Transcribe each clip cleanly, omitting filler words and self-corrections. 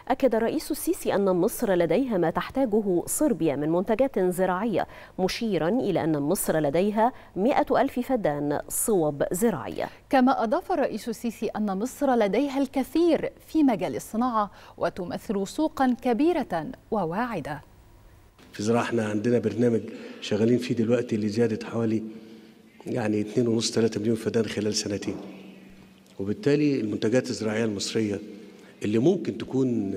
أكد الرئيس السيسي أن مصر لديها ما تحتاجه صربيا من منتجات زراعية، مشيرا إلى أن مصر لديها 100,000 فدان صوب زراعية. كما أضاف الرئيس السيسي أن مصر لديها الكثير في مجال الصناعة وتمثل سوقا كبيرة وواعدة. في زراعة احنا عندنا برنامج شغالين فيه دلوقتي لزيادة حوالي 2.5-3 مليون فدان خلال سنتين، وبالتالي المنتجات الزراعية المصرية اللي ممكن تكون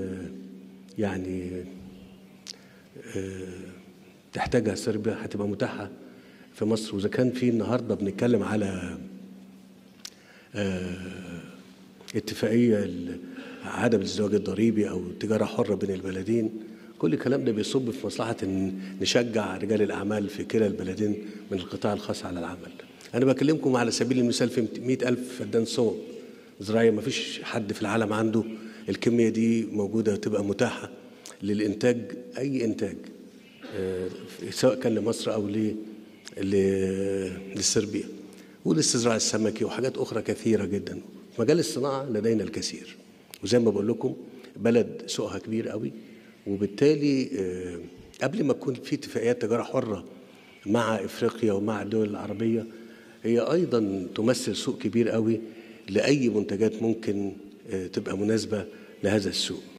تحتاجها صربيا هتبقى متاحة في مصر. وإذا كان في النهارده بنتكلم على اتفاقية عدم الازدواج الضريبي أو تجارة حرة بين البلدين، كل الكلام ده بيصب في مصلحة إن نشجع رجال الأعمال في كلا البلدين من القطاع الخاص على العمل. أنا بكلمكم على سبيل المثال في 100,000 فدان صوب زراعية، ما فيش حد في العالم عنده الكمية دي موجودة تبقى متاحة للإنتاج، أي إنتاج سواء كان لمصر أو للصربيا، والاستزراع السمكي وحاجات أخرى كثيرة جدا. في مجال الصناعة لدينا الكثير، وزي ما بقول لكم بلد سوقها كبير قوي، وبالتالي قبل ما تكون في اتفاقيات تجارة حرة مع إفريقيا ومع الدول العربية، هي أيضا تمثل سوق كبير قوي لأي منتجات ممكن تبقى مناسبة لهذا السوق.